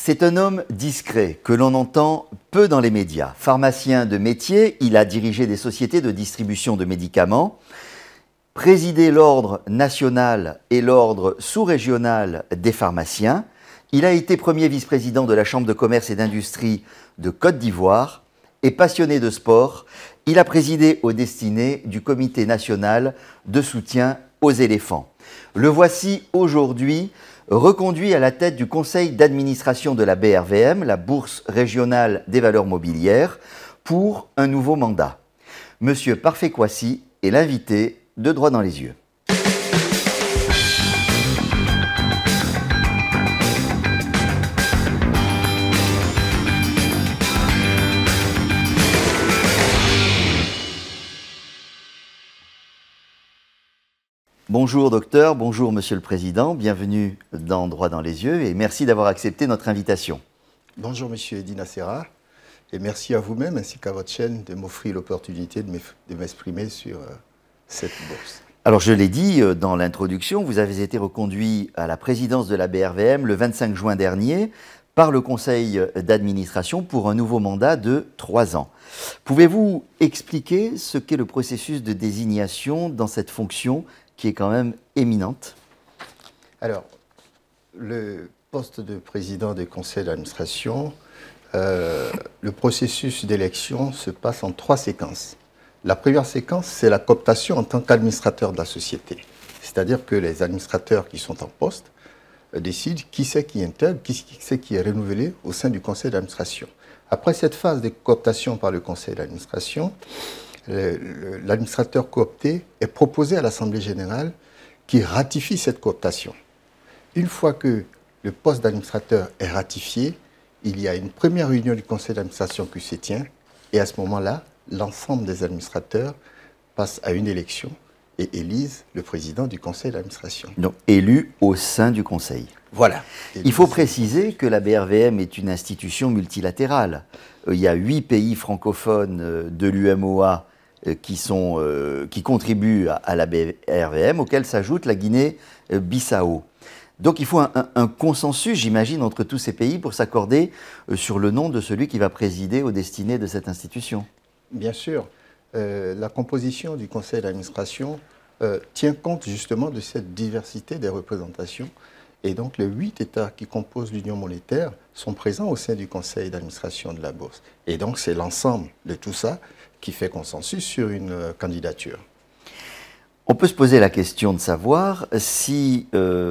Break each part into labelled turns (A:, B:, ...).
A: C'est un homme discret que l'on entend peu dans les médias. Pharmacien de métier, il a dirigé des sociétés de distribution de médicaments, présidé l'ordre national et l'ordre sous-régional des pharmaciens. Il a été premier vice-président de la Chambre de commerce et d'industrie de Côte d'Ivoire et passionné de sport. Il a présidé aux destinées du Comité national de soutien aux éléphants. Le voici aujourd'hui reconduit à la tête du conseil d'administration de la BRVM, la Bourse régionale des valeurs mobilières, pour un nouveau mandat. Monsieur Parfait Kwasi est l'invité de Droit dans les yeux. Bonjour docteur, bonjour monsieur le président, bienvenue dans Droit dans les yeux et merci d'avoir accepté notre invitation.
B: Bonjour monsieur Edina Serra et merci à vous-même ainsi qu'à votre chaîne de m'offrir l'opportunité de m'exprimer sur cette bourse.
A: Alors je l'ai dit dans l'introduction, vous avez été reconduit à la présidence de la BRVM le 25 juin dernier par le conseil d'administration pour un nouveau mandat de 3 ans. Pouvez-vous expliquer ce qu'est le processus de désignation dans cette fonction qui est quand même éminente?
B: Alors, le poste de président du conseil d'administration, le processus d'élection se passe en 3 séquences. La première séquence, c'est la cooptation en tant qu'administrateur de la société. C'est-à-dire que les administrateurs qui sont en poste décident qui c'est qui intègre, qui c'est qui est renouvelé au sein du conseil d'administration. Après cette phase de cooptation par le conseil d'administration, l'administrateur coopté est proposé à l'Assemblée générale qui ratifie cette cooptation. Une fois que le poste d'administrateur est ratifié, il y a une première réunion du conseil d'administration qui se tient et à ce moment-là, l'ensemble des administrateurs passent à une élection et élisent le président du conseil d'administration.
A: Donc élu au sein du conseil.
B: Voilà.
A: Il faut préciser que la BRVM est une institution multilatérale. Il y a 8 pays francophones de l'UMOA qui contribuent à la BRVM, auxquels s'ajoute la Guinée-Bissau. Donc il faut un consensus, j'imagine, entre tous ces pays pour s'accorder sur le nom de celui qui va présider aux destinées de cette institution.
B: Bien sûr. La composition du conseil d'administration tient compte justement de cette diversité des représentations. Et donc les 8 États qui composent l'Union monétaire sont présents au sein du conseil d'administration de la Bourse. Et donc c'est l'ensemble de tout ça qui fait consensus sur une candidature.
A: On peut se poser la question de savoir si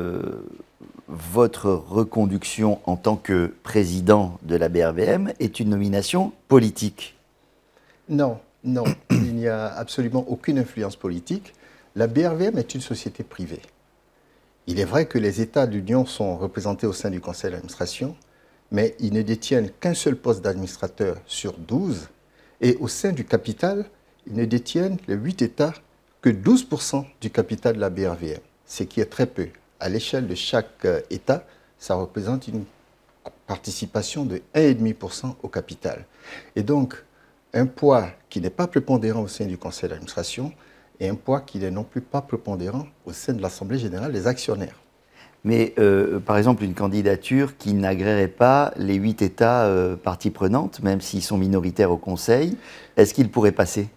A: votre reconduction en tant que président de la BRVM est une nomination politique.
B: Non, non, il n'y a absolument aucune influence politique. La BRVM est une société privée. Il est vrai que les États de l'Union sont représentés au sein du conseil d'administration, mais ils ne détiennent qu'un seul poste d'administrateur sur 12. Et au sein du capital, ils ne détiennent, les 8 États, que 12% du capital de la BRVM, ce qui est très peu. À l'échelle de chaque État, ça représente une participation de 1,5% au capital. Et donc, un poids qui n'est pas prépondérant au sein du conseil d'administration et un poids qui n'est non plus pas prépondérant au sein de l'Assemblée générale des actionnaires.
A: Mais par exemple, une candidature qui n'agréerait pas les 8 États parties prenantes, même s'ils sont minoritaires au Conseil, est-ce qu'ils pourraient passer?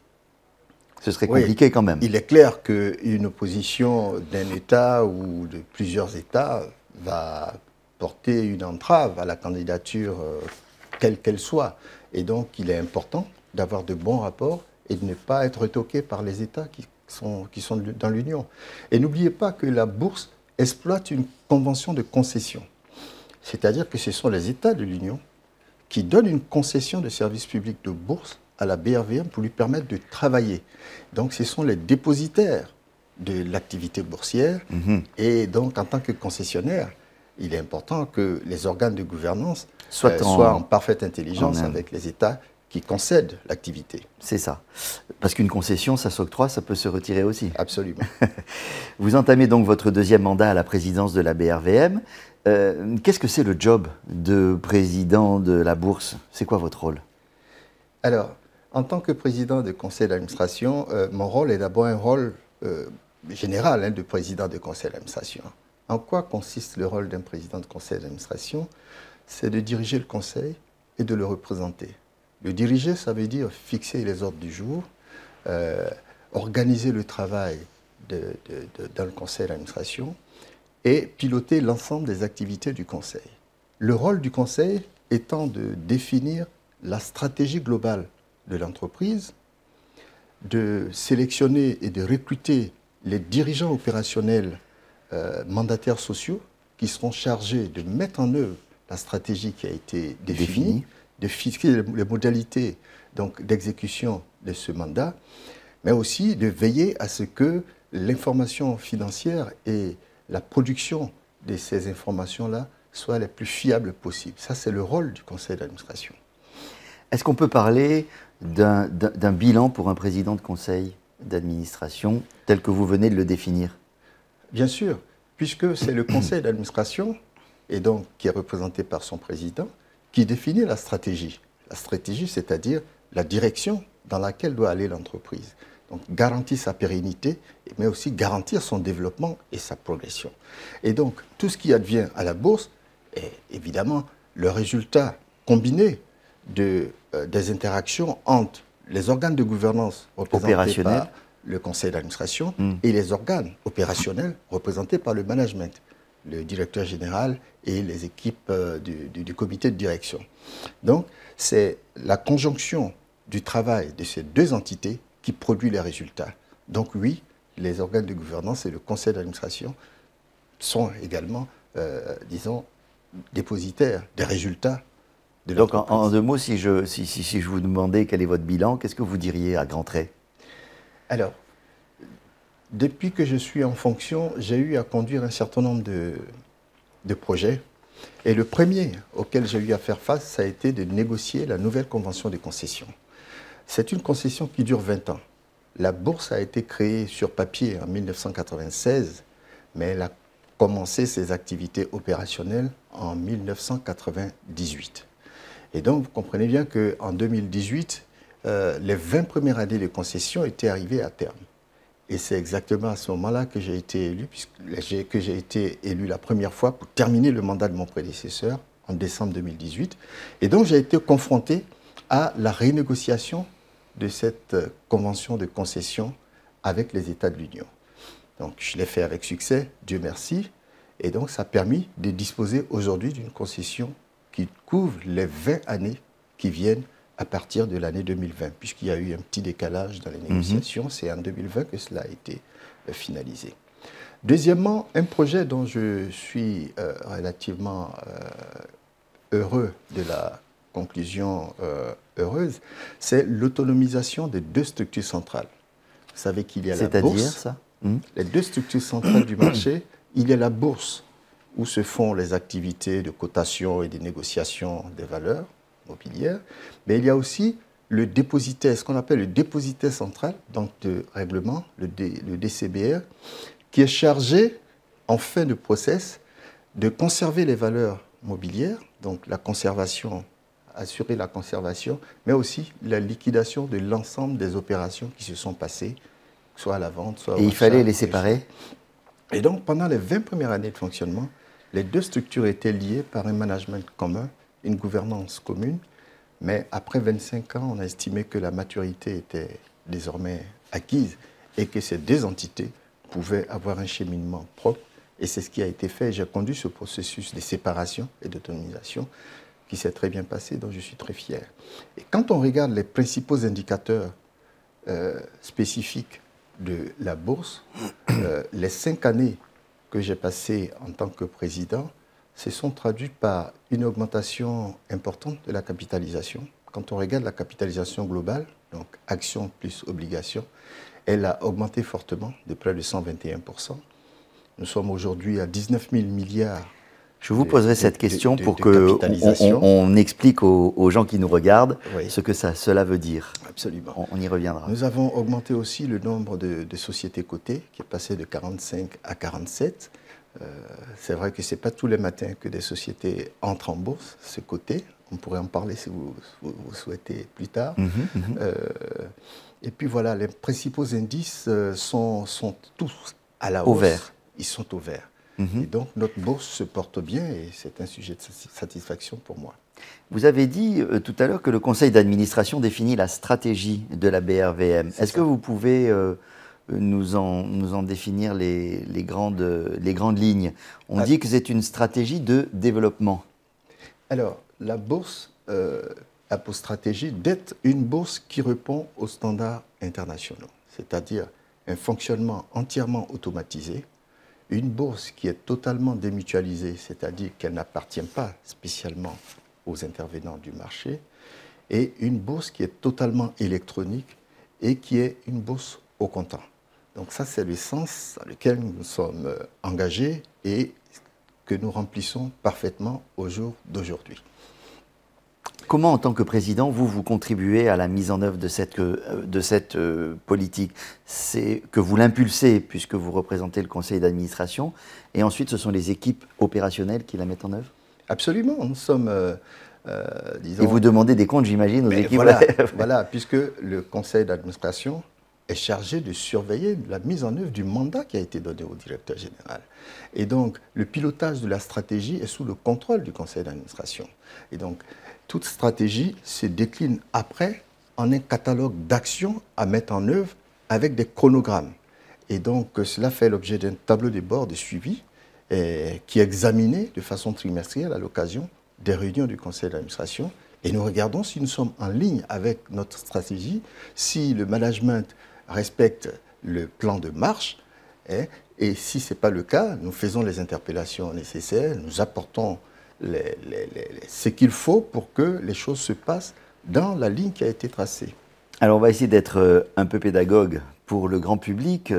A: Ce serait compliqué quand même.
B: Il est clair qu'une opposition d'un État ou de plusieurs États va porter une entrave à la candidature, quelle qu'elle soit. Et donc, il est important d'avoir de bons rapports et de ne pas être toqué par les États qui sont dans l'Union. Et n'oubliez pas que la Bourse exploite une convention de concession. C'est-à-dire que ce sont les États de l'Union qui donnent une concession de service public de bourse à la BRVM pour lui permettre de travailler. Donc ce sont les dépositaires de l'activité boursière. Et donc en tant que concessionnaire, il est important que les organes de gouvernance soient en parfaite intelligence avec les États qui concèdent l'activité.
A: C'est ça. Parce qu'une concession, ça s'octroie, ça peut se retirer aussi.
B: Absolument.
A: Vous entamez donc votre 2e mandat à la présidence de la BRVM. Qu'est-ce que c'est le job de président de la Bourse? C'est quoi votre rôle?
B: Alors, en tant que président du conseil d'administration, mon rôle est d'abord un rôle général de président du conseil d'administration. En quoi consiste le rôle d'un président de conseil d'administration? c'est de diriger le conseil et de le représenter. Le diriger, ça veut dire fixer les ordres du jour, organiser le travail dans le conseil d'administration et piloter l'ensemble des activités du conseil. Le rôle du conseil étant de définir la stratégie globale de l'entreprise, de sélectionner et de recruter les dirigeants opérationnels mandataires sociaux qui seront chargés de mettre en œuvre la stratégie qui a été définie, de fixer les modalités d'exécution de ce mandat, mais aussi de veiller à ce que l'information financière et la production de ces informations-là soient les plus fiables possibles. Ça, c'est le rôle du conseil d'administration.
A: Est-ce qu'on peut parler d'un bilan pour un président de conseil d'administration tel que vous venez de le définir?
B: Bien sûr, puisque c'est le conseil d'administration, et donc qui est représenté par son président, qui définit la stratégie. La stratégie, c'est-à-dire la direction dans laquelle doit aller l'entreprise. Donc garantir sa pérennité, mais aussi garantir son développement et sa progression. Et donc, tout ce qui advient à la bourse est évidemment le résultat combiné des interactions entre les organes de gouvernance représentés par le conseil d'administration et les organes opérationnels représentés par le management, le directeur général et les équipes du comité de direction. Donc, c'est la conjonction du travail de ces deux entités qui produit les résultats. Donc oui, les organes de gouvernance et le conseil d'administration sont également, disons, dépositaires des résultats de l'entreprise.
A: Donc en deux mots, si je vous demandais quel est votre bilan, qu'est-ce que vous diriez à grands traits?
B: Alors, depuis que je suis en fonction, j'ai eu à conduire un certain nombre de projets. Et le premier auquel j'ai eu à faire face, ça a été de négocier la nouvelle convention de concession. C'est une concession qui dure 20 ans. La bourse a été créée sur papier en 1996, mais elle a commencé ses activités opérationnelles en 1998. Et donc, vous comprenez bien qu'en 2018, les 20 premières années de concession étaient arrivées à terme. Et c'est exactement à ce moment-là que j'ai été élu, la première fois pour terminer le mandat de mon prédécesseur en décembre 2018. Et donc, j'ai été confronté à la renégociation de cette convention de concession avec les États de l'Union. Donc, je l'ai fait avec succès, Dieu merci. Et donc, ça a permis de disposer aujourd'hui d'une concession qui couvre les 20 années qui viennent à partir de l'année 2020, puisqu'il y a eu un petit décalage dans les négociations. C'est en 2020 que cela a été finalisé. Deuxièmement, un projet dont je suis relativement heureux de la conclusion heureuse, c'est l'autonomisation des deux structures centrales. Vous savez qu'il y a la bourse.
A: C'est-à-dire ça?
B: Les deux structures centrales du marché, il y a la bourse, où se font les activités de cotation et de négociation des valeurs mobilières, mais il y a aussi le dépositaire, ce qu'on appelle le dépositaire central, donc de règlement, le DCBR, qui est chargé, en fin de process, de conserver les valeurs mobilières, donc la conservation, assurer la conservation, mais aussi la liquidation de l'ensemble des opérations qui se sont passées, soit à la vente, soit au
A: achat. Et il fallait les séparer?
B: Et donc, pendant les 20 premières années de fonctionnement, les deux structures étaient liées par un management commun, une gouvernance commune, mais après 25 ans, on a estimé que la maturité était désormais acquise et que ces deux entités pouvaient avoir un cheminement propre. Et c'est ce qui a été fait. J'ai conduit ce processus de séparation et d'autonomisation qui s'est très bien passé, dont je suis très fier. Et quand on regarde les principaux indicateurs spécifiques de la bourse, les 5 années que j'ai passées en tant que président se sont traduites par une augmentation importante de la capitalisation. Quand on regarde la capitalisation globale, donc actions plus obligations, elle a augmenté fortement de près de 121%. Nous sommes aujourd'hui à 19 000 milliards.
A: Je vous poserai cette question pour qu'on explique aux gens qui nous regardent ce que cela veut dire.
B: Absolument.
A: On y reviendra.
B: Nous avons augmenté aussi le nombre de sociétés cotées, qui est passé de 45 à 47. C'est vrai que ce n'est pas tous les matins que des sociétés entrent en bourse, se coter. On pourrait en parler si vous souhaitez plus tard. Et puis voilà, les principaux indices sont tous à la hausse.
A: Au vert.
B: Ils sont au vert. Et donc notre bourse se porte bien et c'est un sujet de satisfaction pour moi.
A: Vous avez dit tout à l'heure que le conseil d'administration définit la stratégie de la BRVM. Est-ce que vous pouvez nous en définir les grandes lignes? On dit que c'est une stratégie de développement.
B: Alors, la bourse a pour stratégie d'être une bourse qui répond aux standards internationaux, c'est-à-dire un fonctionnement entièrement automatisé, une bourse qui est totalement démutualisée, c'est-à-dire qu'elle n'appartient pas spécialement aux intervenants du marché, et une bourse qui est totalement électronique et qui est une bourse au comptant. Donc ça, c'est le sens dans lequel nous sommes engagés et que nous remplissons parfaitement au jour d'aujourd'hui.
A: Comment, en tant que président, vous contribuez à la mise en œuvre de cette politique? C'est que vous l'impulsez, puisque vous représentez le conseil d'administration, et ensuite ce sont les équipes opérationnelles qui la mettent en œuvre?
B: Absolument, nous sommes, disons...
A: Et vous demandez des comptes, j'imagine, aux équipes.
B: Voilà, puisque le conseil d'administration est chargé de surveiller la mise en œuvre du mandat qui a été donné au directeur général. Et donc, le pilotage de la stratégie est sous le contrôle du conseil d'administration. Et donc, toute stratégie se décline après en un catalogue d'actions à mettre en œuvre avec des chronogrammes. Et donc, cela fait l'objet d'un tableau de bord de suivi qui est examiné de façon trimestrielle à l'occasion des réunions du conseil d'administration. Et nous regardons si nous sommes en ligne avec notre stratégie, si le management respecte le plan de marche. Et si ce n'est pas le cas, nous faisons les interpellations nécessaires, nous apportons ce qu'il faut pour que les choses se passent dans la ligne qui a été tracée.
A: Alors on va essayer d'être un peu pédagogue pour le grand public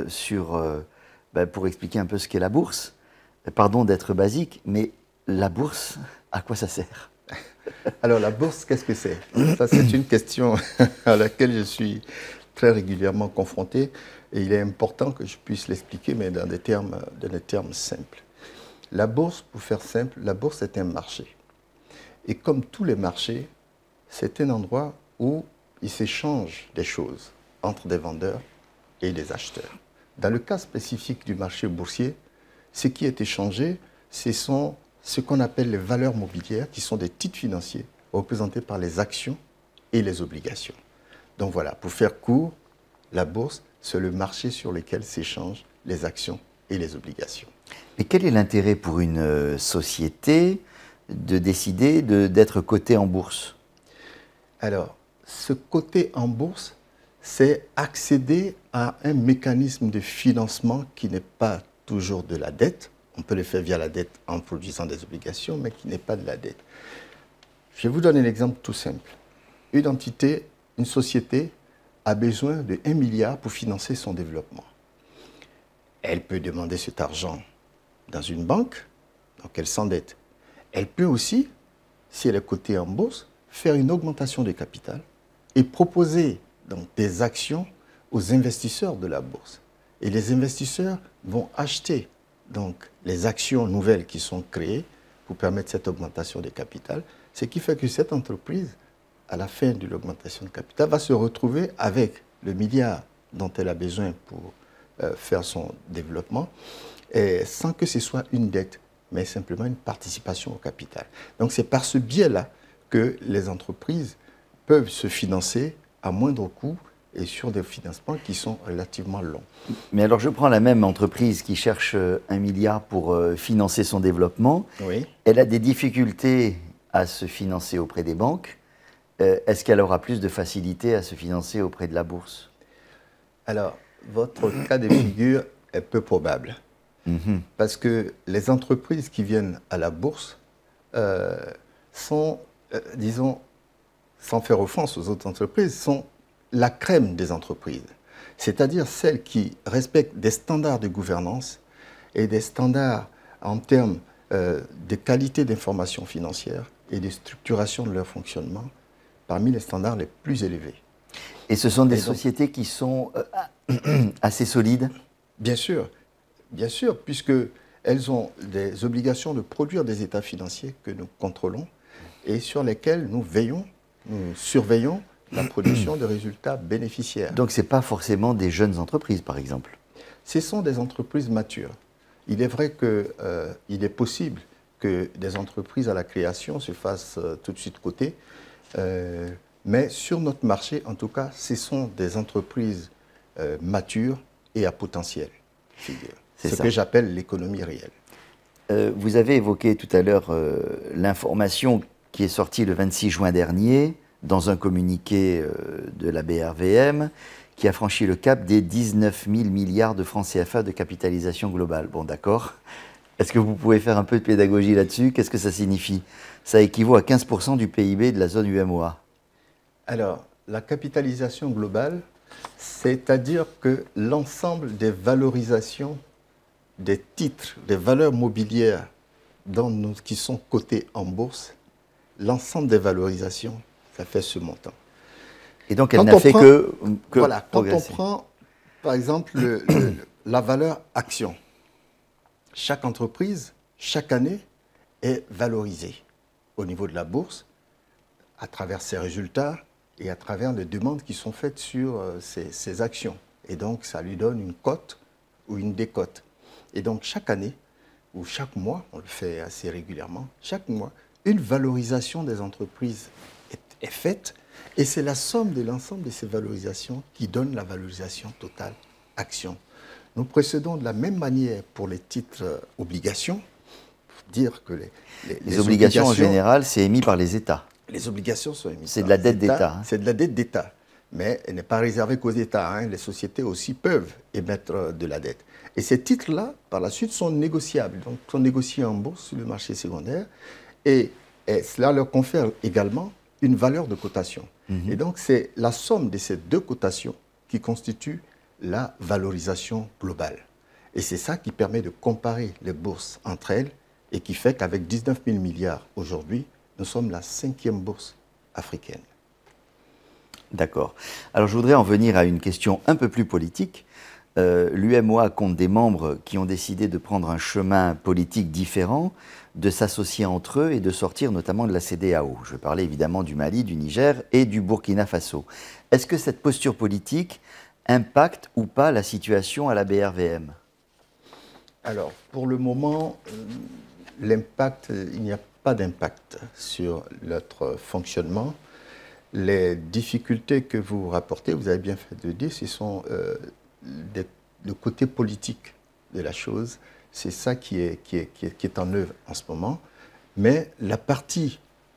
A: pour expliquer un peu ce qu'est la bourse. Pardon d'être basique, mais la bourse, à quoi ça sert?
B: Alors la bourse, qu'est-ce que c'est? Ça, c'est une question à laquelle je suis très régulièrement confronté et il est important que je puisse l'expliquer, mais dans des termes simples. La bourse, pour faire simple, la bourse est un marché. Et comme tous les marchés, c'est un endroit où il s'échange des choses entre des vendeurs et des acheteurs. Dans le cas spécifique du marché boursier, ce qui est échangé, ce sont ce qu'on appelle les valeurs mobilières, qui sont des titres financiers représentés par les actions et les obligations. Donc voilà, pour faire court, la bourse, c'est le marché sur lequel s'échangent les actions et les obligations.
A: Mais quel est l'intérêt pour une société de décider d'être cotée en bourse?
B: Alors, ce coté en bourse, c'est accéder à un mécanisme de financement qui n'est pas toujours de la dette. On peut le faire via la dette en produisant des obligations, mais qui n'est pas de la dette. Je vais vous donner un exemple tout simple. Une entité, une société a besoin de 1 milliard pour financer son développement. Elle peut demander cet argent dans une banque, donc elle s'endette. Elle peut aussi, si elle est cotée en bourse, faire une augmentation de capital et proposer donc, des actions aux investisseurs de la bourse. Et les investisseurs vont acheter donc, les actions nouvelles qui sont créées pour permettre cette augmentation de capital, ce qui fait que cette entreprise, à la fin de l'augmentation de capital, va se retrouver avec le milliard dont elle a besoin pour faire son développement, et sans que ce soit une dette, mais simplement une participation au capital. Donc c'est par ce biais-là que les entreprises peuvent se financer à moindre coût et sur des financements qui sont relativement longs.
A: Mais alors je prends la même entreprise qui cherche 1 milliard pour financer son développement.
B: Oui.
A: Elle a des difficultés à se financer auprès des banques. Est-ce qu'elle aura plus de facilité à se financer auprès de la bourse?
B: Alors, votre cas de figure est peu probable. Parce que les entreprises qui viennent à la bourse sont, disons, sans faire offense aux autres entreprises, sont la crème des entreprises. C'est-à-dire celles qui respectent des standards de gouvernance et des standards en termes de qualité d'information financière et de structuration de leur fonctionnement parmi les standards les plus élevés.
A: Et ce sont des sociétés qui sont assez solides?
B: Bien sûr, puisqu'elles ont des obligations de produire des états financiers que nous contrôlons et sur lesquels nous veillons, nous surveillons la production de résultats bénéficiaires.
A: Donc ce n'est pas forcément des jeunes entreprises, par exemple?
B: Ce sont des entreprises matures. Il est vrai qu'il est possible que des entreprises à la création se fassent tout de suite cotées, mais sur notre marché, en tout cas, ce sont des entreprises matures et à potentiel. C'est ce que j'appelle l'économie réelle.
A: Vous avez évoqué tout à l'heure l'information qui est sortie le 26 juin dernier dans un communiqué de la BRVM qui a franchi le cap des 19 000 milliards de francs CFA de capitalisation globale. Bon, d'accord. Est-ce que vous pouvez faire un peu de pédagogie là-dessus? Qu'est-ce que ça signifie? Ça équivaut à 15% du PIB de la zone UEMOA.
B: Alors, la capitalisation globale, c'est-à-dire que l'ensemble des valorisations des titres, des valeurs mobilières qui sont cotées en bourse, l'ensemble des valorisations, ça fait ce montant.
A: Et donc, elle n'a fait que
B: voilà,
A: progresser.
B: Quand on prend, par exemple, la valeur action, chaque entreprise, chaque année, est valorisée au niveau de la bourse à travers ses résultats et à travers les demandes qui sont faites sur ces actions. Et donc, ça lui donne une cote ou une décote. Et donc, chaque année, ou chaque mois, on le fait assez régulièrement, chaque mois, une valorisation des entreprises est faite. Et c'est la somme de l'ensemble de ces valorisations qui donne la valorisation totale action. Nous procédons de la même manière pour les titres obligations. Dire que
A: les obligations, en général, c'est émis par les États.
B: Les obligations sont émises.
A: C'est de la dette d'État.
B: C'est de la dette d'État. Mais elle n'est pas réservée qu'aux États. Hein. Les sociétés aussi peuvent émettre de la dette. Et ces titres-là, par la suite, sont négociables. Donc, sont négociés en bourse sur le marché secondaire. Et cela leur confère également une valeur de cotation. Et donc, c'est la somme de ces deux cotations qui constitue la valorisation globale. Et c'est ça qui permet de comparer les bourses entre elles et qui fait qu'avec 19 000 milliards aujourd'hui, nous sommes la 5e bourse africaine.
A: D'accord. Alors je voudrais en venir à une question un peu plus politique. L'UEMOA compte des membres qui ont décidé de prendre un chemin politique différent, de s'associer entre eux et de sortir notamment de la CEDEAO. Je parlais évidemment du Mali, du Niger et du Burkina Faso. Est-ce que cette posture politique impacte ou pas la situation à la BRVM?
B: Alors, pour le moment, l'impact, il n'y a pas d'impact sur notre fonctionnement. Les difficultés que vous rapportez, vous avez bien fait de dire, ce sont le côté politique de la chose. C'est ça qui est en œuvre en ce moment. Mais la partie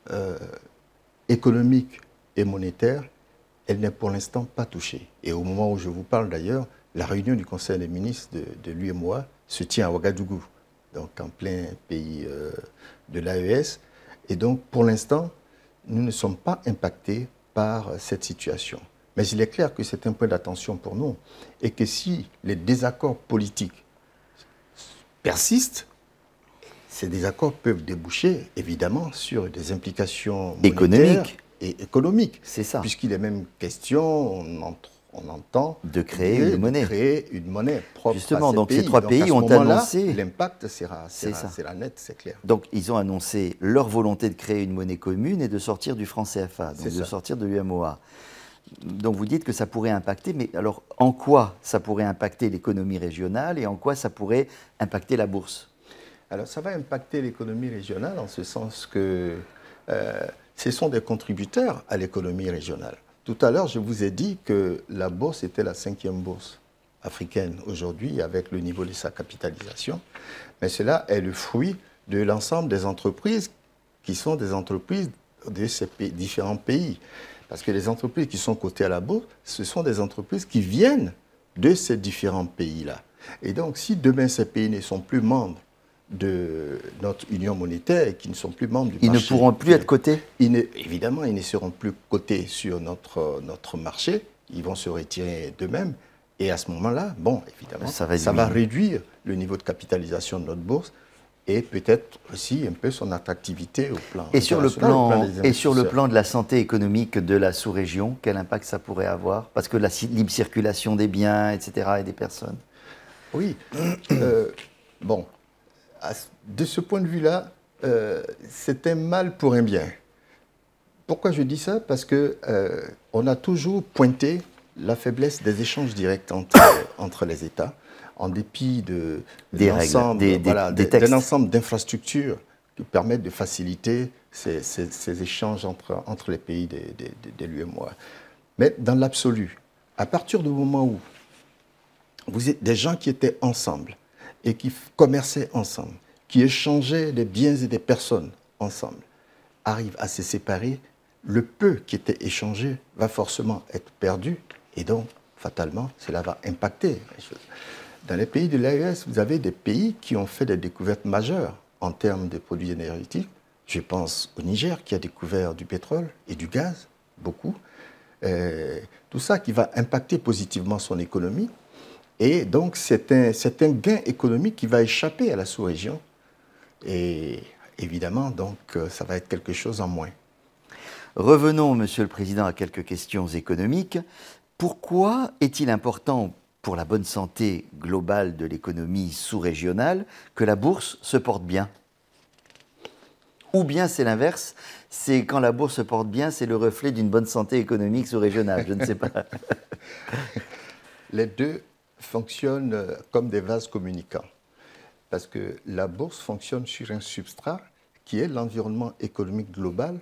B: économique et monétaire, elle n'est pour l'instant pas touchée. Et au moment où je vous parle d'ailleurs, la réunion du Conseil des ministres de l'UEMOA se tient à Ouagadougou, donc en plein pays de l'AES. Et donc, pour l'instant, nous ne sommes pas impactés par cette situation. Mais il est clair que c'est un point d'attention pour nous et que si les désaccords politiques persistent, ces désaccords peuvent déboucher évidemment sur des implications
A: économiques
B: et économiques.
A: C'est ça.
B: Puisqu'il est même question, on entend
A: de créer une monnaie.
B: De créer une monnaie propre.
A: Justement,
B: à ces
A: donc
B: pays.
A: ces trois pays ont annoncé.
B: L'impact sera net, c'est clair.
A: Donc ils ont annoncé leur volonté de créer une monnaie commune et de sortir du franc CFA, donc de sortir de l'UEMOA. Donc vous dites que ça pourrait impacter, mais alors en quoi ça pourrait impacter l'économie régionale et en quoi ça pourrait impacter la bourse?
B: Alors ça va impacter l'économie régionale en ce sens que ce sont des contributeurs à l'économie régionale. Tout à l'heure, je vous ai dit que la bourse était la 5e bourse africaine aujourd'hui avec le niveau de sa capitalisation. Mais cela est le fruit de l'ensemble des entreprises qui sont des entreprises de ces différents pays. Parce que les entreprises qui sont cotées à la bourse, ce sont des entreprises qui viennent de ces différents pays-là. Et donc, si demain ces pays ne sont plus membres de notre union monétaire et qui ne sont plus membres du marché...
A: Ils ne pourront plus être cotés?
B: Évidemment, ils ne seront plus cotés sur notre marché. Ils vont se retirer d'eux-mêmes. Et à ce moment-là, bon, évidemment, ça va réduire le niveau de capitalisation de notre bourse et peut-être aussi un peu son attractivité au plan
A: et sur le plan de la santé économique de la sous-région, quel impact ça pourrait avoir? Parce que la libre circulation des biens, etc., et des personnes.
B: Oui. Bon, de ce point de vue-là, c'est un mal pour un bien. Pourquoi je dis ça? Parce qu'on a toujours pointé la faiblesse des échanges directs entre les États. en dépit
A: des règles, des textes.
B: d'un ensemble d'infrastructures qui permettent de faciliter ces échanges entre les pays de l'UEMOA. Mais dans l'absolu, à partir du moment où vous êtes des gens qui étaient ensemble et qui commerçaient ensemble, qui échangeaient des biens et des personnes ensemble, arrivent à se séparer, le peu qui était échangé va forcément être perdu et donc, fatalement, cela va impacter les choses. Dans les pays de l'AES, vous avez des pays qui ont fait des découvertes majeures en termes de produits énergétiques. Je pense au Niger qui a découvert du pétrole et du gaz, beaucoup. Tout ça qui va impacter positivement son économie. Et donc, c'est un gain économique qui va échapper à la sous-région. Et évidemment, donc, ça va être quelque chose en moins.
A: Revenons, Monsieur le Président, à quelques questions économiques. Pourquoi est-il important pour la bonne santé globale de l'économie sous-régionale que la bourse se porte bien? Ou bien c'est l'inverse, c'est quand la bourse se porte bien, c'est le reflet d'une bonne santé économique sous-régionale, je ne sais pas.
B: Les deux fonctionnent comme des vases communicants. Parce que la bourse fonctionne sur un substrat qui est l'environnement économique global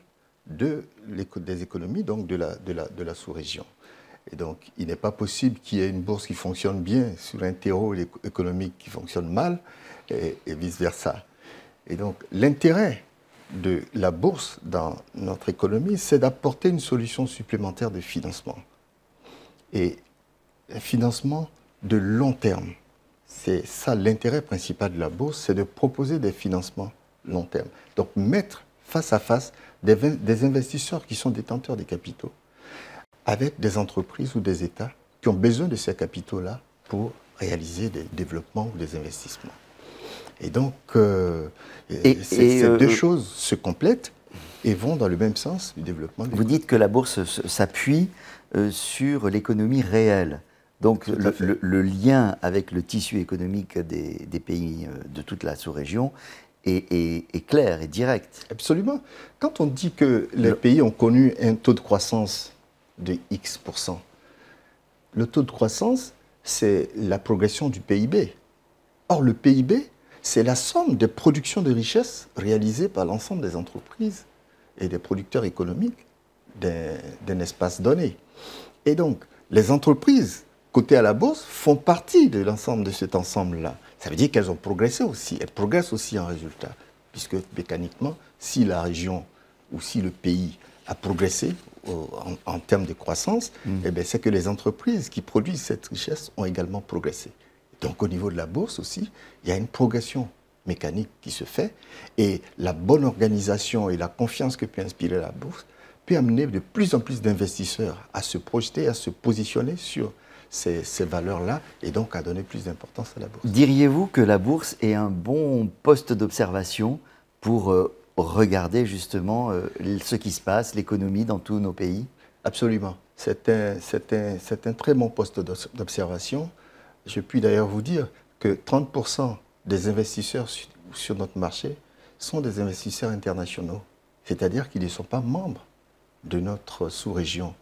B: des économies, donc de la sous-région. Et donc, il n'est pas possible qu'il y ait une bourse qui fonctionne bien sur un terreau économique qui fonctionne mal, et vice-versa. Et donc, l'intérêt de la bourse dans notre économie, c'est d'apporter une solution supplémentaire de financement. Et un financement de long terme. C'est ça l'intérêt principal de la bourse, c'est de proposer des financements long terme. Donc, mettre face à face des investisseurs qui sont détenteurs des capitaux avec des entreprises ou des États qui ont besoin de ces capitaux-là pour réaliser des développements ou des investissements. Et donc, ces deux choses se complètent et vont dans le même sens du développement.
A: Vous dites que la bourse s'appuie sur l'économie réelle. Donc le lien avec le tissu économique des pays de toute la sous-région est clair et direct.
B: Absolument. Quand on dit que les pays ont connu un taux de croissance de X%, le taux de croissance, c'est la progression du PIB. Or, le PIB, c'est la somme des productions de richesses réalisées par l'ensemble des entreprises et des producteurs économiques d'un espace donné. Et donc, les entreprises cotées à la bourse font partie de l'ensemble de cet ensemble-là. Ça veut dire qu'elles ont progressé aussi. Elles progressent aussi en résultat. Puisque mécaniquement, si la région ou si le pays a progressé en termes de croissance, eh bien, c'est que les entreprises qui produisent cette richesse ont également progressé. Donc au niveau de la bourse aussi, il y a une progression mécanique qui se fait et la bonne organisation et la confiance que peut inspirer la bourse peut amener de plus en plus d'investisseurs à se projeter, à se positionner sur ces valeurs-là et donc à donner plus d'importance à la bourse.
A: Diriez-vous que la bourse est un bon poste d'observation pour regarder justement ce qui se passe, l'économie dans tous nos pays?
B: Absolument. C'est un très bon poste d'observation. Je puis d'ailleurs vous dire que 30% des investisseurs sur notre marché sont des investisseurs internationaux. C'est-à-dire qu'ils ne sont pas membres de notre sous-région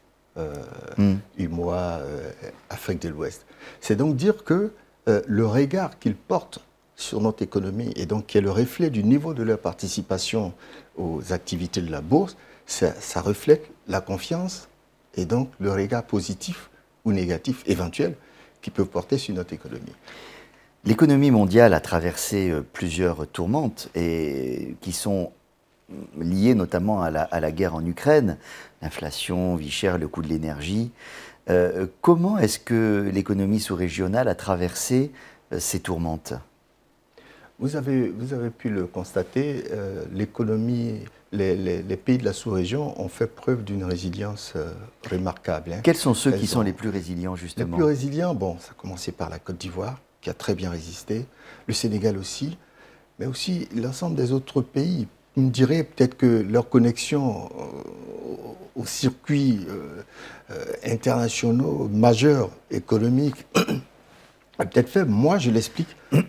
B: UMOA, Afrique de l'Ouest. C'est donc dire que le regard qu'ils portent sur notre économie et donc qui est le reflet du niveau de leur participation aux activités de la bourse, ça reflète la confiance et donc le regard positif ou négatif éventuel qu'ils peuvent porter sur notre économie.
A: L'économie mondiale a traversé plusieurs tourmentes et qui sont liées notamment à la guerre en Ukraine, l'inflation, vie chère, le coût de l'énergie. Comment est-ce que l'économie sous-régionale a traversé ces tourmentes?
B: Vous avez pu le constater, l'économie, les pays de la sous-région ont fait preuve d'une résilience remarquable.
A: Quels sont ceux qui sont les plus résilients, justement?
B: Les plus résilients, bon, ça a commencé par la Côte d'Ivoire, qui a très bien résisté, le Sénégal aussi, mais aussi l'ensemble des autres pays. On dirait peut-être que leur connexion aux circuits internationaux majeurs, économiques, a peut-être fait. Moi, je l'explique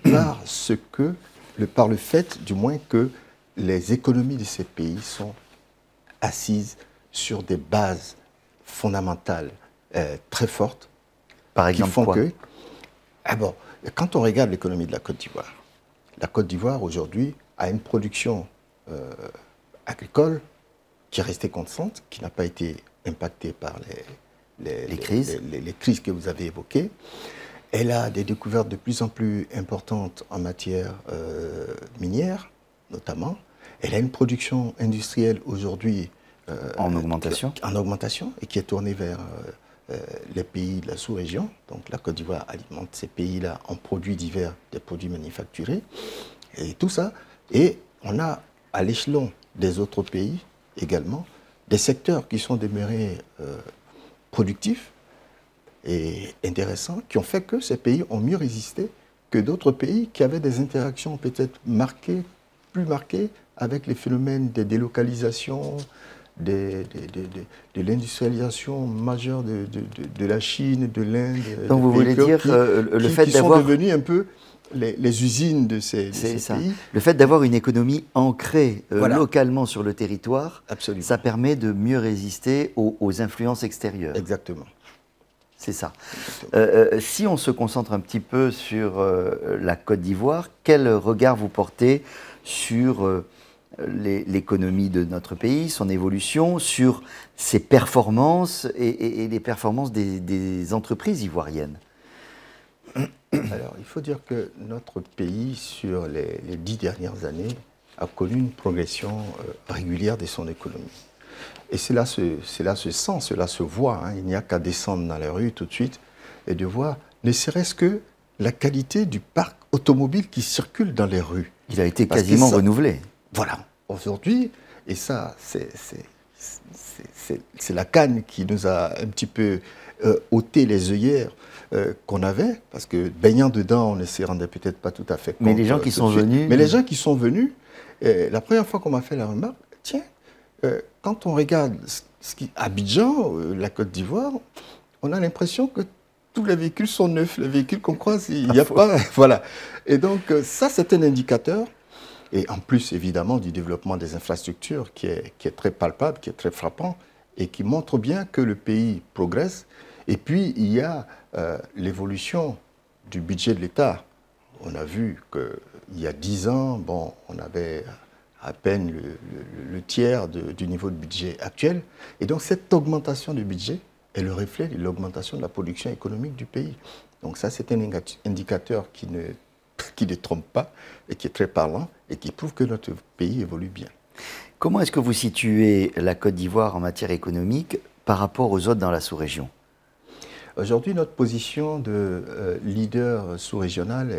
B: par le fait, du moins, que les économies de ces pays sont assises sur des bases fondamentales très fortes.
A: Par exemple,
B: qui font
A: quoi?
B: que, Quand on regarde l'économie de la Côte d'Ivoire aujourd'hui a une production agricole qui est restée constante, qui n'a pas été impactée par les crises que vous avez évoquées. Elle a des découvertes de plus en plus importantes en matière minière, notamment. Elle a une production industrielle aujourd'hui
A: en augmentation.
B: Et qui est tournée vers les pays de la sous-région. Donc la Côte d'Ivoire alimente ces pays-là en produits divers, des produits manufacturés, et tout ça. Et on a à l'échelon des autres pays également des secteurs qui sont demeurés productifs et intéressants, qui ont fait que ces pays ont mieux résisté que d'autres pays qui avaient des interactions peut-être plus marquées avec les phénomènes des délocalisations, de l'industrialisation majeure de la Chine, de l'Inde.
A: Donc vous voulez dire le fait d'avoir...
B: sont devenus un peu les usines de ces pays.
A: Le fait d'avoir une économie ancrée localement sur le territoire,
B: absolument,
A: ça permet de mieux résister aux influences extérieures.
B: Exactement.
A: C'est ça. Si on se concentre un petit peu sur la Côte d'Ivoire, quel regard vous portez sur l'économie de notre pays, son évolution, sur ses performances et les performances des entreprises ivoiriennes?
B: Alors, il faut dire que notre pays, sur les 10 dernières années, a connu une progression régulière de son économie. Et cela se sent, cela se voit. Hein. Il n'y a qu'à descendre dans la rue tout de suite et de voir, ne serait-ce que la qualité du parc automobile qui circule dans les rues.
A: Il a été quasiment renouvelé.
B: Voilà. Aujourd'hui, et ça, c'est la canne qui nous a un petit peu ôté les œillères qu'on avait, parce que baignant dedans, on ne s'y rendait peut-être pas tout à fait compte.
A: Mais les gens qui sont venus...
B: Mais les gens qui sont venus, la première fois qu'on m'a fait la remarque, tiens, quand on regarde Abidjan, la Côte d'Ivoire, on a l'impression que tous les véhicules sont neufs. Les véhicules qu'on croise, il n'y a pas... Voilà. Et donc, ça, c'est un indicateur. Et en plus, évidemment, du développement des infrastructures qui est très palpable, qui est très frappant, et qui montre bien que le pays progresse. Et puis, il y a l'évolution du budget de l'État. On a vu qu'il y a 10 ans, bon, on avait à peine le tiers du niveau de budget actuel. Et donc, cette augmentation du budget est le reflet de l'augmentation de la production économique du pays. Donc ça, c'est un indicateur qui ne trompe pas et qui est très parlant et qui prouve que notre pays évolue bien.
A: Comment est-ce que vous situez la Côte d'Ivoire en matière économique par rapport aux autres dans la sous-région?
B: Aujourd'hui, notre position de leader sous-régional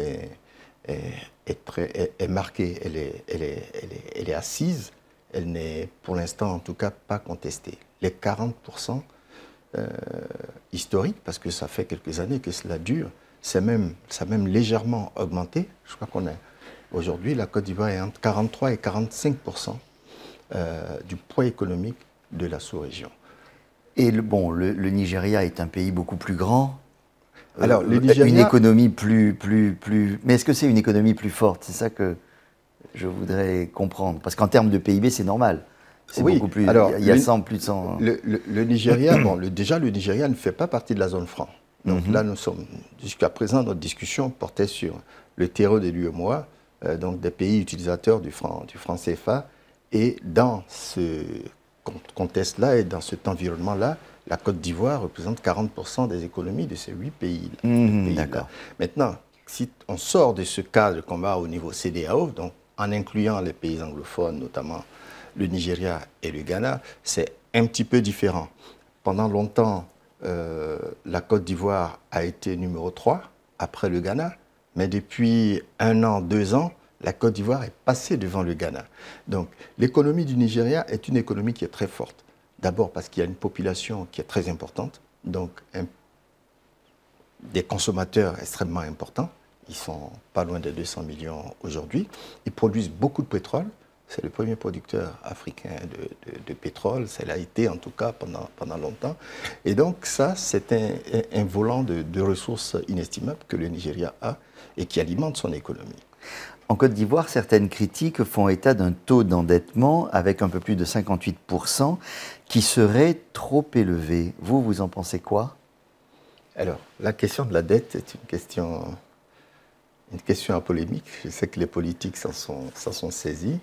B: est marquée, elle est assise, elle n'est pour l'instant en tout cas pas contestée. Les 40% historiques, parce que ça fait quelques années que cela dure, ça a même légèrement augmenté. Je crois qu'on a aujourd'hui, la Côte d'Ivoire est entre 43 et 45% du poids économique de la sous-région.
A: Et le Nigeria est un pays beaucoup plus grand.
B: Alors, le Nigeria...
A: Une économie plus... Mais est-ce que c'est une économie plus forte? C'est ça que je voudrais comprendre. Parce qu'en termes de PIB, c'est normal. C'est beaucoup plus... Alors, il y a plus de 100...
B: Le Nigeria, déjà, le Nigeria ne fait pas partie de la zone franc. Donc là, jusqu'à présent, notre discussion portait sur le terreau de l'UEMOA, donc des pays utilisateurs du franc CFA. Et dans ce contexte-là et dans cet environnement-là, la Côte d'Ivoire représente 40% des économies de ces 8 pays-là.
A: D'accord.
B: Maintenant, si on sort de ce cadre qu'on a au niveau CEDEAO, donc en incluant les pays anglophones, notamment le Nigeria et le Ghana, c'est un petit peu différent. Pendant longtemps, la Côte d'Ivoire a été numéro 3 après le Ghana, mais depuis 1 an, 2 ans, la Côte d'Ivoire est passée devant le Ghana. Donc l'économie du Nigeria est une économie qui est très forte. D'abord parce qu'il y a une population qui est très importante, donc des consommateurs extrêmement importants. Ils sont pas loin de 200 millions aujourd'hui. Ils produisent beaucoup de pétrole. C'est le premier producteur africain de pétrole. Ça l'a été en tout cas pendant longtemps. Et donc ça, c'est un volant de ressources inestimables que le Nigeria a et qui alimente son économie.
A: En Côte d'Ivoire, certaines critiques font état d'un taux d'endettement avec un peu plus de 58% qui serait trop élevé. Vous en pensez quoi?
B: Alors, la question de la dette est une question une question à polémique. Je sais que les politiques s'en sont saisis.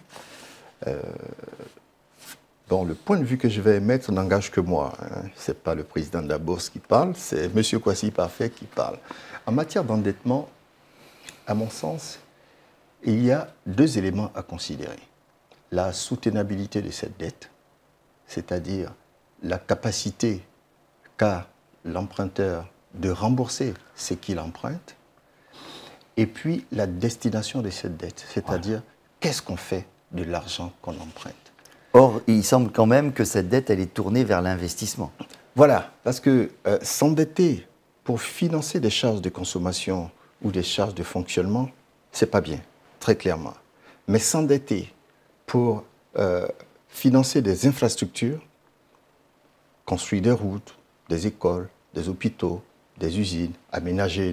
B: Bon, le point de vue que je vais émettre n'engage que moi. Hein. Ce n'est pas le président de la Bourse qui parle, c'est M. Kwasi Parfait qui parle. En matière d'endettement, à mon sens, il y a deux éléments à considérer. La soutenabilité de cette dette, c'est-à-dire la capacité qu'a l'emprunteur de rembourser ce qu'il emprunte, et puis la destination de cette dette, c'est-à-dire qu'est-ce qu'on fait de l'argent qu'on emprunte.
A: Or, il semble quand même que cette dette, elle est tournée vers l'investissement.
B: Voilà, parce que s'endetter pour financer des charges de consommation ou des charges de fonctionnement, c'est pas bien, très clairement. Mais s'endetter pour financer des infrastructures, construire des routes, des écoles, des hôpitaux, des usines, aménager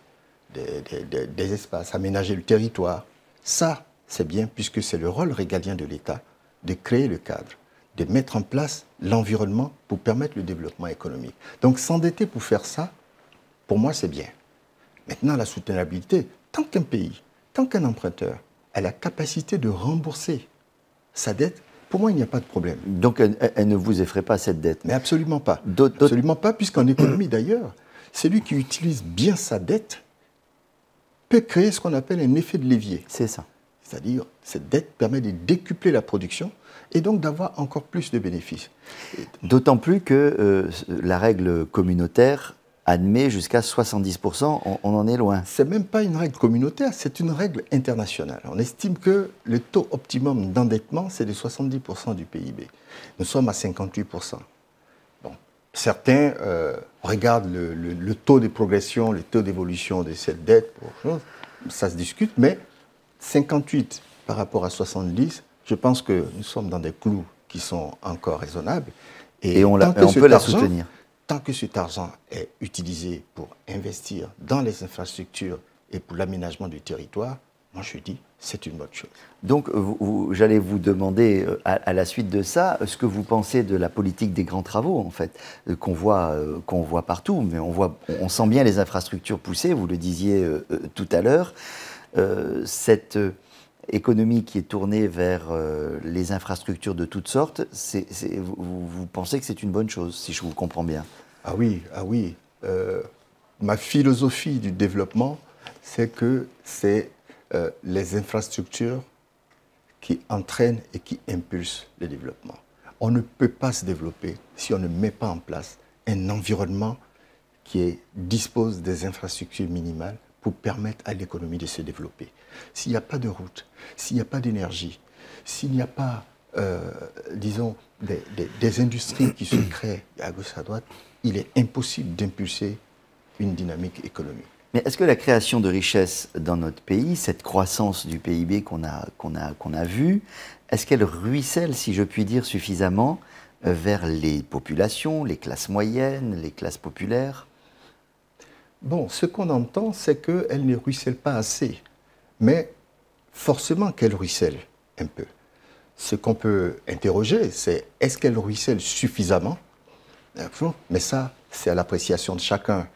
B: des espaces, aménager le territoire, ça, c'est bien puisque c'est le rôle régalien de l'État de créer le cadre, de mettre en place l'environnement pour permettre le développement économique. Donc s'endetter pour faire ça, pour moi, c'est bien. Maintenant, la soutenabilité, tant qu'un pays, tant qu'un emprunteur a la capacité de rembourser sa dette, pour moi, il n'y a pas de problème.
A: Donc, elle ne vous effraie pas, cette dette?
B: Mais absolument pas. Absolument pas, puisqu'en économie, d'ailleurs, celui qui utilise bien sa dette peut créer ce qu'on appelle un effet de levier.
A: C'est ça.
B: C'est-à-dire, cette dette permet de décupler la production et donc d'avoir encore plus de bénéfices.
A: D'autant plus que la règle communautaire admet jusqu'à 70%, on en est loin.
B: Ce n'est même pas une règle communautaire, c'est une règle internationale. On estime que le taux optimum d'endettement, c'est de 70% du PIB. Nous sommes à 58%. Bon. Certains regardent le taux de progression, le taux d'évolution de cette dette, ça se discute, mais 58 par rapport à 70, je pense que nous sommes dans des clous qui sont encore raisonnables.
A: Et on peut la soutenir.
B: Tant que cet argent est utilisé pour investir dans les infrastructures et pour l'aménagement du territoire, moi je dis c'est une bonne chose.
A: Donc j'allais vous demander à la suite de ça, ce que vous pensez de la politique des grands travaux en fait, qu'on voit partout, mais on sent bien les infrastructures pousser, vous le disiez tout à l'heure. Cette économie qui est tournée vers les infrastructures de toutes sortes, vous pensez que c'est une bonne chose, si je vous comprends bien?
B: Ah oui, ah oui. Ma philosophie du développement, c'est que c'est les infrastructures qui entraînent et qui impulsent le développement. On ne peut pas se développer si on ne met pas en place un environnement qui dispose des infrastructures minimales pour permettre à l'économie de se développer. S'il n'y a pas de route, s'il n'y a pas d'énergie, s'il n'y a pas, disons, des industries qui se créent à gauche à droite, il est impossible d'impulser une dynamique économique.
A: Mais est-ce que la création de richesses dans notre pays, cette croissance du PIB qu'on a vue, est-ce qu'elle ruisselle, si je puis dire, suffisamment vers les populations, les classes moyennes, les classes populaires?
B: Bon, ce qu'on entend, c'est qu'elle ne ruisselle pas assez, mais forcément qu'elle ruisselle un peu. Ce qu'on peut interroger, c'est est-ce qu'elle ruisselle suffisamment? Mais ça, c'est à l'appréciation de chacun.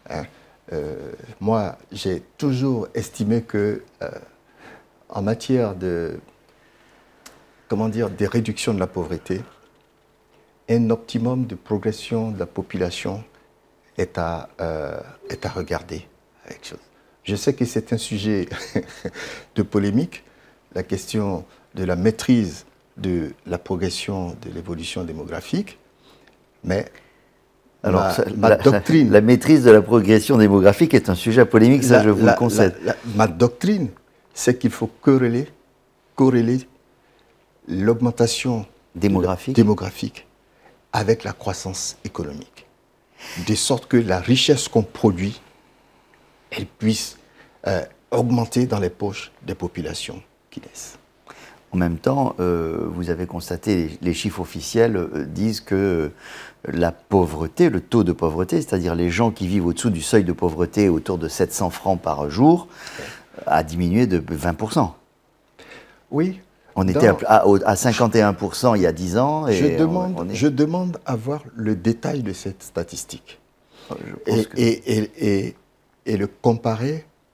B: Moi, j'ai toujours estimé que, en matière de réduction de la pauvreté, un optimum de progression de la population est à regarder avec chose. Je sais que c'est un sujet de polémique, la question de la maîtrise de la progression de l'évolution démographique, mais
A: alors,
B: ma doctrine...
A: La maîtrise de la progression démographique est un sujet polémique, ça je vous le concède.
B: Ma doctrine, c'est qu'il faut corréler l'augmentation démographique avec la croissance économique, de sorte que la richesse qu'on produit, elle puisse augmenter dans les poches des populations qui naissent.
A: En même temps, vous avez constaté, les chiffres officiels disent que la pauvreté, le taux de pauvreté, c'est-à-dire les gens qui vivent au-dessous du seuil de pauvreté, autour de 700 francs par jour, a diminué de 20%.
B: Oui.
A: On était à 51% il y a 10 ans. Et
B: je demande à voir le détail de cette statistique et le comparer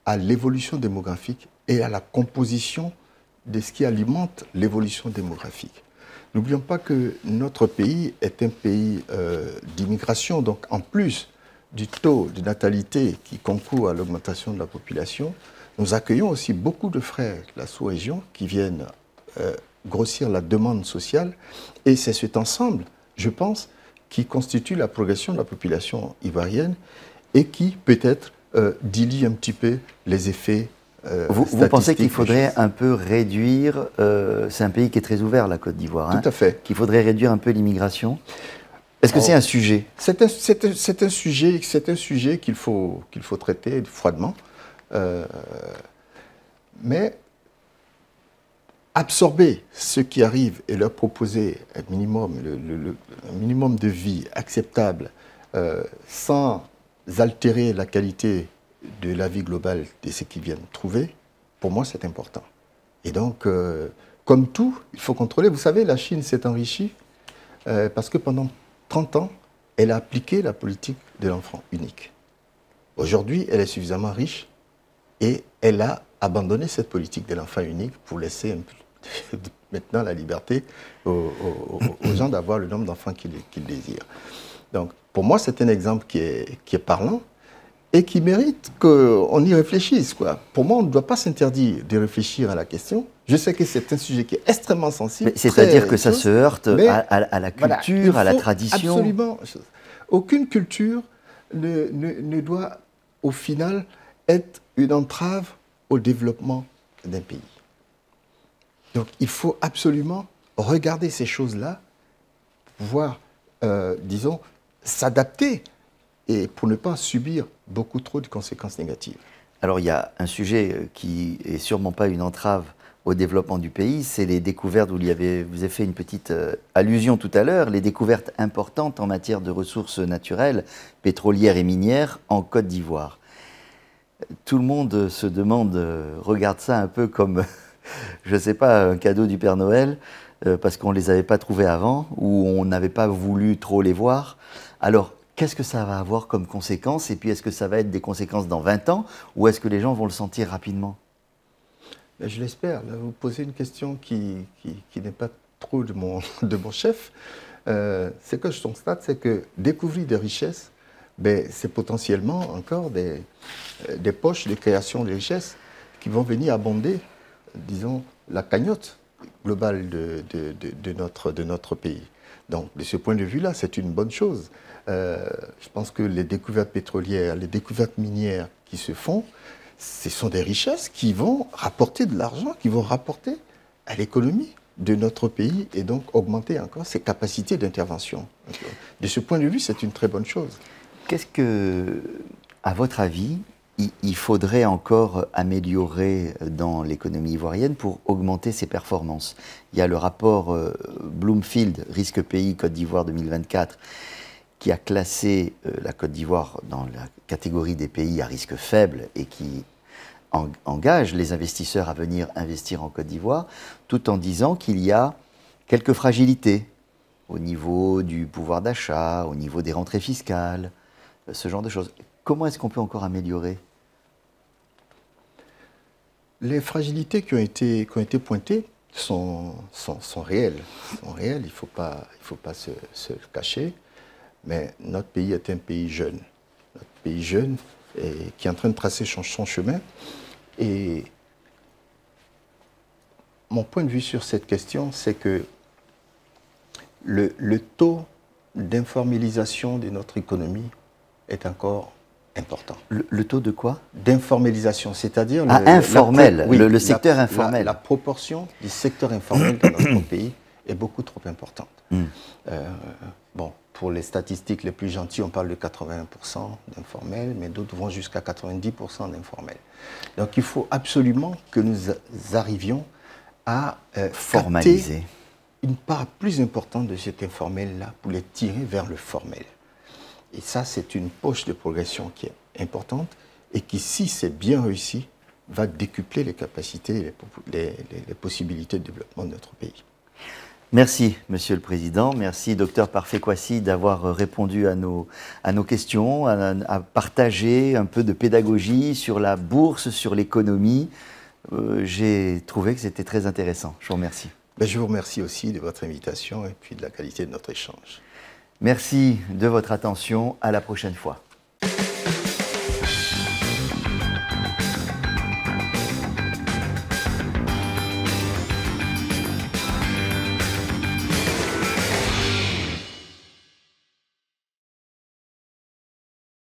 B: à l'évolution démographique et à la composition de ce qui alimente l'évolution démographique. N'oublions pas que notre pays est un pays d'immigration, donc en plus du taux de natalité qui concourt à l'augmentation de la population, nous accueillons aussi beaucoup de frères de la sous-région qui viennent grossir la demande sociale, et c'est cet ensemble, je pense, qui constitue la progression de la population ivoirienne et qui peut-être dilie un petit peu les effets
A: vous pensez qu'il faudrait un peu réduire, c'est un pays qui est très ouvert, la Côte d'Ivoire,
B: tout à fait,
A: qu'il faudrait réduire un peu l'immigration? Est-ce que c'est un sujet?
B: C'est un sujet qu'il faut traiter froidement, mais absorber ceux qui arrivent et leur proposer un minimum de vie acceptable sans altérer la qualité de la vie globale de ce qu'ils viennent trouver, pour moi c'est important. Et donc, comme tout, il faut contrôler. Vous savez, la Chine s'est enrichie parce que pendant 30 ans, elle a appliqué la politique de l'enfant unique. Aujourd'hui, elle est suffisamment riche et elle a abandonné cette politique de l'enfant unique pour laisser maintenant la liberté aux gens d'avoir le nombre d'enfants qu'ils désirent. Donc, pour moi, c'est un exemple qui est parlant et qui mérite qu'on y réfléchisse, quoi. Pour moi, on ne doit pas s'interdire de réfléchir à la question. Je sais que c'est un sujet qui est extrêmement sensible.
A: C'est-à-dire que ça se heurte à la culture, à la tradition.
B: Absolument. Aucune culture ne doit, au final, être une entrave au développement d'un pays. Donc, il faut absolument regarder ces choses-là, pouvoir, disons, s'adapter et pour ne pas subir beaucoup trop de conséquences négatives.
A: Alors, il y a un sujet qui n'est sûrement pas une entrave au développement du pays, c'est les découvertes, vous avez fait une petite allusion tout à l'heure, les découvertes importantes en matière de ressources naturelles, pétrolières et minières en Côte d'Ivoire. Tout le monde se demande, regarde ça un peu comme, je ne sais pas, un cadeau du Père Noël, parce qu'on ne les avait pas trouvés avant, ou on n'avait pas voulu trop les voir. Alors, qu'est-ce que ça va avoir comme conséquence? Et puis, est-ce que ça va être des conséquences dans 20 ans, ou est-ce que les gens vont le sentir rapidement?
B: Je l'espère. Vous posez une question qui n'est pas trop de mon chef. Ce que je constate, c'est que découvrir des richesses, c'est potentiellement encore des poches de création de richesses qui vont venir abonder, disons, la cagnotte globale de notre pays. Donc, de ce point de vue-là, c'est une bonne chose. Je pense que les découvertes pétrolières, les découvertes minières qui se font, ce sont des richesses qui vont rapporter de l'argent, qui vont rapporter à l'économie de notre pays et donc augmenter encore ses capacités d'intervention. De ce point de vue, c'est une très bonne chose.
A: Qu'est-ce que, à votre avis, il faudrait encore améliorer dans l'économie ivoirienne pour augmenter ses performances? Il y a le rapport Bloomfield, Risque Pays Côte d'Ivoire 2024, qui a classé la Côte d'Ivoire dans la catégorie des pays à risque faible et qui engage les investisseurs à venir investir en Côte d'Ivoire, tout en disant qu'il y a quelques fragilités au niveau du pouvoir d'achat, au niveau des rentrées fiscales, ce genre de choses. Comment est-ce qu'on peut encore améliorer?
B: Les fragilités qui ont été pointées sont réelles. Il ne faut pas se cacher. Mais notre pays est un pays jeune. Notre pays jeune et qui est en train de tracer son chemin. Et mon point de vue sur cette question, c'est que le taux d'informalisation de notre économie est encore important.
A: Le taux de quoi?
B: D'informalisation, c'est-à-dire...
A: informel, le secteur informel.
B: La proportion du secteur informel dans notre pays est beaucoup trop importante. Bon, pour les statistiques les plus gentilles, on parle de 80% d'informel, mais d'autres vont jusqu'à 90% d'informel. Donc il faut absolument que nous arrivions à formaliser une part plus importante de cet informel-là pour les tirer vers le formel. Et ça, c'est une poche de progression qui est importante et qui, si c'est bien réussi, va décupler les capacités et les possibilités de développement de notre pays.
A: Merci, Monsieur le Président. Merci, Docteur Parfait-Kwasi, d'avoir répondu à nos questions, à partager un peu de pédagogie sur la bourse, sur l'économie. J'ai trouvé que c'était très intéressant. Je vous remercie.
B: Je vous remercie aussi de votre invitation et puis de la qualité de notre échange.
A: Merci de votre attention. À la prochaine fois.